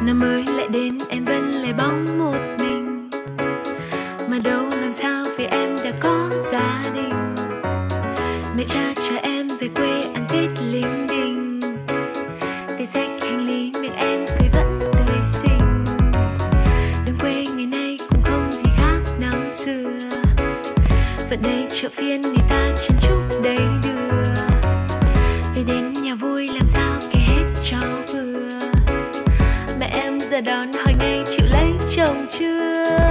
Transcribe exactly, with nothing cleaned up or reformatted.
Năm mới lại đến em vẫn lẻ bóng một mình, mà đâu làm sao vì em đã có gia đình. Mẹ cha chờ em về quê ăn Tết linh đình, tay xách hành lý miệng em cười vẫn tươi xinh. Đường quê ngày nay cũng không gì khác năm xưa, vẫn đây chợ phiên người ta chen chúc đầy đưa. Về đến nhà vui làm sao kể hết cho vừa, mẹ em giờ đón hỏi ngay chịu lấy chồng chưa.